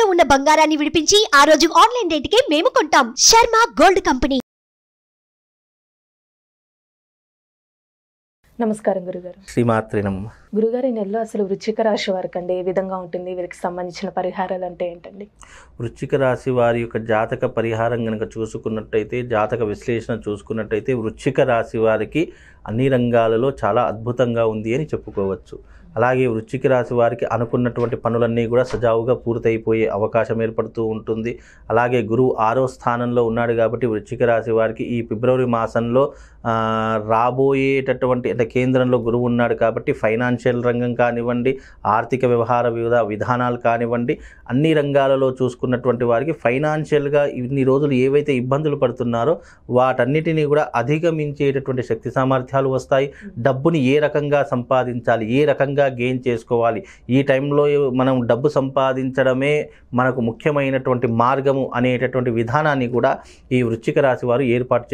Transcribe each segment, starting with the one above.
తాకట్టులో ఉన్న బంగారాన్ని విడిపించి ఆ రోజు ఆన్లైన్ రేటుకే మేము కొంటాం. Sharma gold company. నమస్కారం గురుగారు. శ్రీమాత్రి నమః. గురుగారు, ఈ నెలలో అసలు వృశ్చిక రాశి వారికి అండి ఏ విధంగా ఉంటుంది? వీరికి సంబంధించిన పరిహారాలు అంటే ఏంటండి? వృశ్చిక రాశి వారి యొక్క జాతక పరిహారం కనుక చూసుకున్నట్టయితే, జాతక విశ్లేషణ చూసుకున్నట్టయితే వృశ్చిక రాశి వారికి అన్ని రంగాలలో చాలా అద్భుతంగా ఉంది అని చెప్పుకోవచ్చు. అలాగే వృశ్చిక రాశి వారికి అనుకున్నటువంటి పనులన్నీ కూడా సజావుగా పూర్తయిపోయే అవకాశం ఏర్పడుతూ ఉంటుంది. అలాగే గురువు 6వ స్థానంలో ఉన్నాడు కాబట్టి వృశ్చిక రాశి వారికి ఈ ఫిబ్రవరి మాసంలో రాబోయేటటువంటి అంటే కేంద్రంలో గురువు ఉన్నాడు కాబట్టి ఫైనాన్షియల్ రంగం కానివ్వండి, ఆర్థిక వ్యవహార విధానాలు కానివ్వండి, అన్ని రంగాలలో చూసుకున్నటువంటి వారికి ఫైనాన్షియల్గా ఇన్ని రోజులు ఏవైతే ఇబ్బందులు పడుతున్నారో వాటన్నిటినీ కూడా అధిగమించేటటువంటి శక్తి సామర్థ్యాలు వస్తాయి. డబ్బుని ఏ రకంగా సంపాదించాలి, ఏ రకంగా గెయిన్ చేసుకోవాలి, ఈ టైంలో మనం డబ్బు సంపాదించడమే మనకు ముఖ్యమైనటువంటి మార్గము అనేటటువంటి విధానాన్ని కూడా ఈ వృశ్చిక రాశి వారు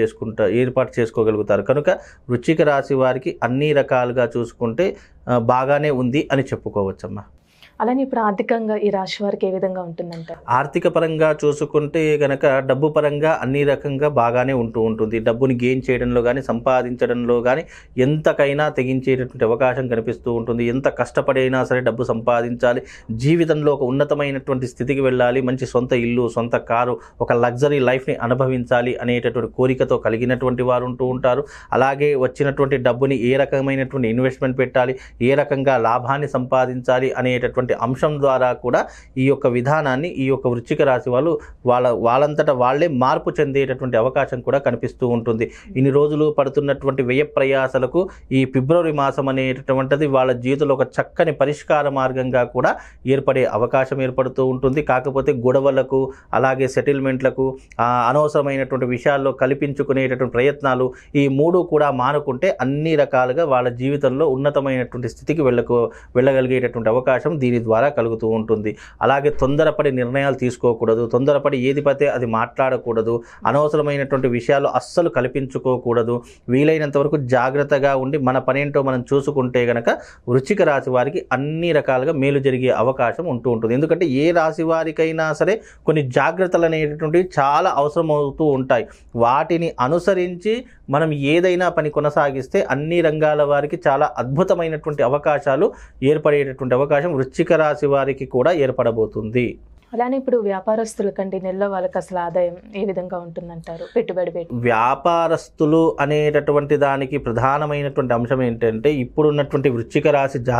ఏర్పాటు చేసుకోగలుగుతారు. కనుక వృశ్చిక రాశి వారికి అన్ని రకాలుగా చూసుకుంటే బాగానే ఉంది అని చెప్పుకోవచ్చమ్మా. అలానే ఇప్పుడు ఆర్థికంగా ఈ రాశి వారికి ఏ విధంగా ఉంటుందంటారు? ఆర్థిక పరంగా చూసుకుంటే కనుక డబ్బు పరంగా అన్ని రకంగా బాగానే ఉంటుంది. డబ్బుని గెయిన్ చేయడంలో కానీ సంపాదించడంలో కానీ ఎంతకైనా తెగించేటటువంటి అవకాశం కనిపిస్తూ ఉంటుంది. ఎంత కష్టపడైనా సరే డబ్బు సంపాదించాలి, జీవితంలో ఒక ఉన్నతమైనటువంటి స్థితికి వెళ్ళాలి, మంచి సొంత ఇల్లు, సొంత కారు, ఒక లగ్జరీ లైఫ్ని అనుభవించాలి అనేటటువంటి కోరికతో కలిగినటువంటి వారు ఉంటూ ఉంటారు. అలాగే వచ్చినటువంటి డబ్బుని ఏ రకమైనటువంటి ఇన్వెస్ట్మెంట్ పెట్టాలి, ఏ రకంగా లాభాన్ని సంపాదించాలి అనేటటువంటి అంశం ద్వారా కూడా ఈ యొక్క విధానాన్ని ఈ యొక్క వృశ్చిక రాశి వాళ్ళు వాళ్ళంతటా వాళ్ళే మార్పు చెందేటటువంటి అవకాశం కూడా కనిపిస్తూ ఉంటుంది. ఇన్ని రోజులు పడుతున్నటువంటి వ్యయ ప్రయాసలకు ఈ ఫిబ్రవరి మాసం అనేటటువంటిది వాళ్ళ జీవితంలో ఒక చక్కని పరిష్కార మార్గంగా కూడా ఏర్పడే అవకాశం ఏర్పడుతూ ఉంటుంది. కాకపోతే గొడవలకు, అలాగే సెటిల్మెంట్లకు, అనవసరమైనటువంటి విషయాల్లో కల్పించుకునేటటువంటి ప్రయత్నాలు ఈ మూడు కూడా మానుకుంటే అన్ని రకాలుగా వాళ్ళ జీవితంలో ఉన్నతమైనటువంటి స్థితికి వెళ్ళగలిగేటటువంటి అవకాశం దీని ద్వారా కలుగుతూ ఉంటుంది. అలాగే తొందరపడి నిర్ణయాలు తీసుకోకూడదు, తొందరపడి ఏది పడితే అది మాట్లాడకూడదు, అనవసరమైనటువంటి విషయాలు అస్సలు కల్పించుకోకూడదు. వీలైనంత వరకు జాగ్రత్తగా ఉండి మన పనేంటో మనం చూసుకుంటే గనక వృశ్చిక రాశి వారికి అన్ని రకాలుగా మేలు జరిగే అవకాశం ఉంటూ ఉంటుంది. ఎందుకంటే ఏ రాశి వారికైనా సరే కొన్ని జాగ్రత్తలు అనేటటువంటివి చాలా అవసరం అవుతూ ఉంటాయి. వాటిని అనుసరించి మనం ఏదైనా పని కొనసాగిస్తే అన్ని రంగాల వారికి చాలా అద్భుతమైనటువంటి అవకాశాలు ఏర్పడేటటువంటి అవకాశం వృశ్చిక రాశి వారికి కూడా ఏర్పడబోతుంది. అలానే ఇప్పుడు వ్యాపారస్తులకండి నెలలో వాళ్ళకి అసలు ఆదాయం ఏ విధంగా ఉంటుందంటారు? పెట్టుబడి వ్యాపారస్తులు అనేటటువంటి దానికి ప్రధానమైనటువంటి అంశం ఏంటంటే ఇప్పుడున్నటువంటి వృశ్చిక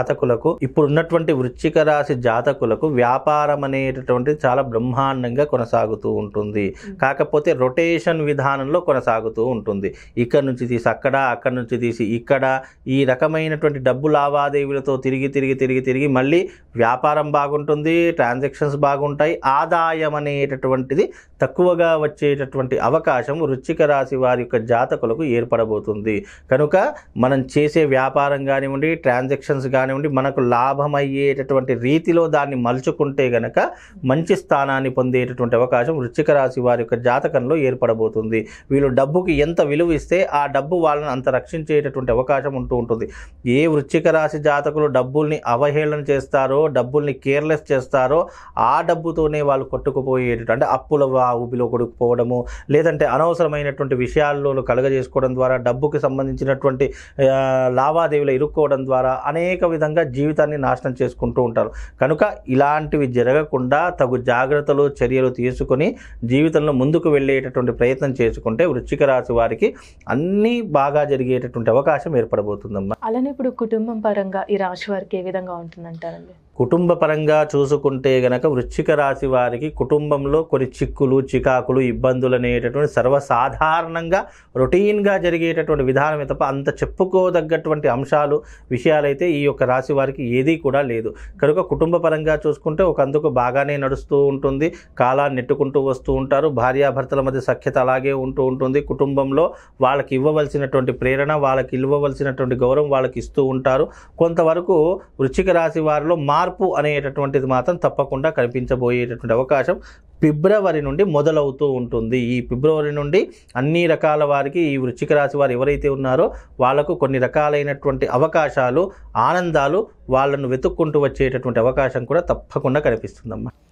రాశి జాతకులకు వ్యాపారం అనేటటువంటి చాలా బ్రహ్మాండంగా కొనసాగుతూ ఉంటుంది. కాకపోతే రొటేషన్ విధానంలో కొనసాగుతూ ఉంటుంది. ఇక్కడ నుంచి తీసి అక్కడ నుంచి తీసి ఇక్కడ, ఈ రకమైనటువంటి డబ్బు లావాదేవీలతో తిరిగి మళ్ళీ వ్యాపారం బాగుంటుంది, ట్రాన్సాక్షన్స్ బాగుంటాయి, ఆదాయం అనేటటువంటిది తక్కువగా వచ్చేటటువంటి అవకాశం వృశ్చిక రాశి వారి యొక్క జాతకులకు ఏర్పడబోతుంది. కనుక మనం చేసే వ్యాపారం కానివ్వండి, ట్రాన్సాక్షన్స్ కానివ్వండి, మనకు లాభమయ్యేటటువంటి రీతిలో దాన్ని మలుచుకుంటే గనక మంచి స్థానాన్ని పొందేటటువంటి అవకాశం వృశ్చిక రాశి వారి యొక్క జాతకంలో ఏర్పడబోతుంది. వీళ్ళు డబ్బుకి ఎంత విలువ ఇస్తే ఆ డబ్బు వాళ్ళని అంత రక్షించేటటువంటి అవకాశం ఉంటూ ఉంటుంది. ఏ వృశ్చిక రాశి జాతకులు డబ్బుల్ని అవహేళన చేస్తారో, డబ్బుల్ని కేర్లెస్ చేస్తారో ఆ డబ్బుతోనే వాళ్ళు కొట్టుకుపోయేటట్టు, అంటే అప్పుల ఊబిలో కొడుకుపోవడము, లేదంటే అనవసరమైనటువంటి విషయాల్లో కలగజేసుకోవడం ద్వారా, డబ్బుకి సంబంధించినటువంటి లావాదేవీలు ఇరుక్కోవడం ద్వారా అనేక విధంగా జీవితాన్ని నాశనం చేసుకుంటూ ఉంటారు. కనుక ఇలాంటివి జరగకుండా తగు జాగ్రత్తలు, చర్యలు తీసుకొని జీవితంలో ముందుకు వెళ్ళేటటువంటి ప్రయత్నం చేసుకుంటే వృశ్చిక రాశి వారికి అన్నీ బాగా జరిగేటటువంటి అవకాశం ఏర్పడబోతుందమ్మా. అలానే ఇప్పుడు కుటుంబం పరంగా ఈ రాశి వారికి ఏ విధంగా ఉంటుందంటారండి? కుటుంబ పరంగా చూసుకుంటే గనక వృశ్చిక రాశి వారికి కుటుంబంలో కొన్ని చిక్కులు, చికాకులు, ఇబ్బందులు అనేటటువంటి సర్వసాధారణంగా రొటీన్గా జరిగేటటువంటి విధానమే తప్ప అంత చెప్పుకోదగ్గటువంటి విషయాలైతే ఈ యొక్క రాశి వారికి ఏదీ కూడా లేదు. కనుక కుటుంబ పరంగా చూసుకుంటే ఒకందుకు బాగానే నడుస్తూ ఉంటుంది, కాలాన్ని నెట్టుకుంటూ వస్తూ ఉంటారు. భార్యాభర్తల మధ్య సఖ్యత అలాగే ఉంటూ ఉంటుంది. కుటుంబంలో వాళ్ళకి ఇవ్వవలసినటువంటి ప్రేరణ, వాళ్ళకి ఇవ్వవలసినటువంటి గౌరవం వాళ్ళకి ఇస్తూ ఉంటారు. కొంతవరకు వృశ్చిక రాశి వారిలో మార్పు అనేటటువంటిది మాత్రం తప్పకుండా కనిపించబోయేటటువంటి అవకాశం ఫిబ్రవరి నుండి మొదలవుతూ ఉంటుంది. ఈ ఫిబ్రవరి నుండి అన్ని రకాల వారికి, ఈ వృశ్చిక రాశి వారు ఎవరైతే ఉన్నారో వాళ్లకు కొన్ని రకాలైనటువంటి అవకాశాలు, ఆనందాలు వాళ్ళను వెతుక్కుంటూ వచ్చేటటువంటి అవకాశం కూడా తప్పకుండా కనిపిస్తుందమ్మా.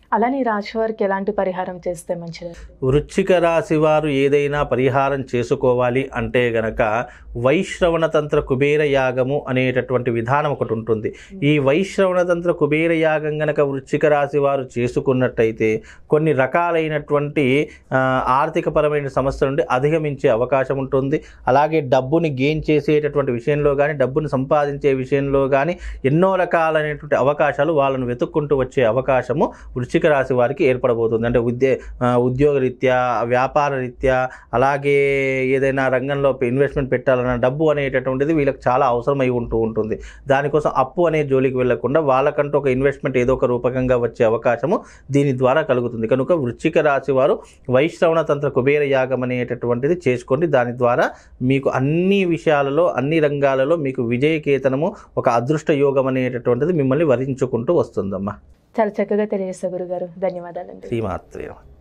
అలానే ఈ రాశి వారికి ఎలాంటి పరిహారం చేస్తే మంచిది? వృశ్చిక రాశి వారు ఏదైనా పరిహారం చేసుకోవాలి అంటే గనక వైశ్రవణ తంత్ర కుబేర యాగము అనేటటువంటి విధానం ఒకటి ఉంటుంది. ఈ వైశ్రవణ తంత్ర కుబేర యాగం గనక వృశ్చిక రాశి వారు చేసుకున్నట్టయితే కొన్ని రకాలైనటువంటి ఆర్థికపరమైన సమస్యల నుండి అధిగమించే అవకాశం ఉంటుంది. అలాగే డబ్బుని గెయిన్ చేసేటటువంటి విషయంలో కానీ, డబ్బుని సంపాదించే విషయంలో కానీ ఎన్నో రకాలైనటువంటి అవకాశాలు వాళ్ళను వెతుక్కుంటూ వచ్చే అవకాశము వృశ్చిక రాశి వారికి ఏర్పడబోతుంది. అంటే ఉద్యోగ రీత్యా, వ్యాపార రీత్యా, అలాగే ఏదైనా రంగంలో ఇన్వెస్ట్మెంట్ పెట్టాలన్న డబ్బు అనేటటువంటిది వీళ్ళకి చాలా అవసరమై ఉంటుంది. దానికోసం అప్పు అనే జోలికి వెళ్లకుండా వాళ్ళకంటూ ఒక ఇన్వెస్ట్మెంట్ ఏదో ఒక రూపకంగా వచ్చే అవకాశము దీని ద్వారా కలుగుతుంది. కనుక వృశ్చిక రాశి వారు వైశ్రవణ తంత్ర కుబేర యాగం అనేటటువంటిది చేసుకోండి. దాని ద్వారా మీకు అన్ని విషయాలలో, అన్ని రంగాలలో మీకు విజయకేతనము, ఒక అదృష్ట యోగం అనేటటువంటిది మిమ్మల్ని వరించుకుంటూ వస్తుందమ్మా. చాలా చక్కగా తెలియజేస్తారు గురుగారు. ధన్యవాదాలండి. శ్రీమాత్రే నమః.